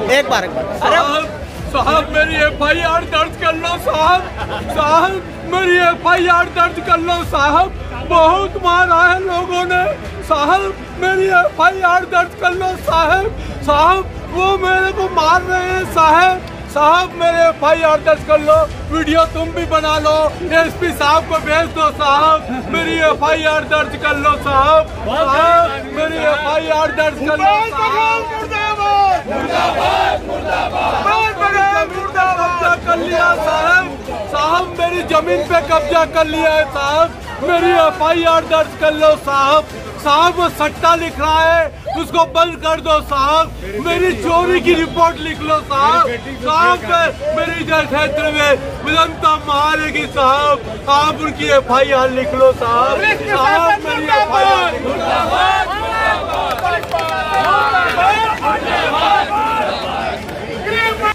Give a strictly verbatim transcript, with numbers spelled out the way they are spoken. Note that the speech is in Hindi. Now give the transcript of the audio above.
एक बार एक बार साहब साहब मेरी एफ आई आर दर्ज कर लो साहब। साहब मेरी एफ आई आर दर्ज कर लो साहब। बहुत मारा है लोगों ने साहब। मेरी एफ आई आर दर्ज कर लो साहब। साहब वो मेरे को मार रहे हैं साहब। साहब मेरे एफ आई आर दर्ज कर लो। वीडियो तुम भी बना लो, एस पी साहब को भेज दो साहब। मेरी एफ आई आर दर्ज कर लो साहब। साहब मेरी एफ आई आर दर्ज कर लो साहब। कब्जा कर लिया साहब। साहब मेरी जमीन पे कब्जा कर लिया है साहब। मेरी एफ आई आर दर्ज कर लो साहब। साहब वो सट्टा लिख रहा है, उसको बंद कर दो साहब। मेरी चोरी की रिपोर्ट लिख लो साहब। साहब मेरी क्षेत्र में जनता मारेगी साहब। आप उनकी एफ आई आर लिख लो साहब। साहब मेरी एफ आई आर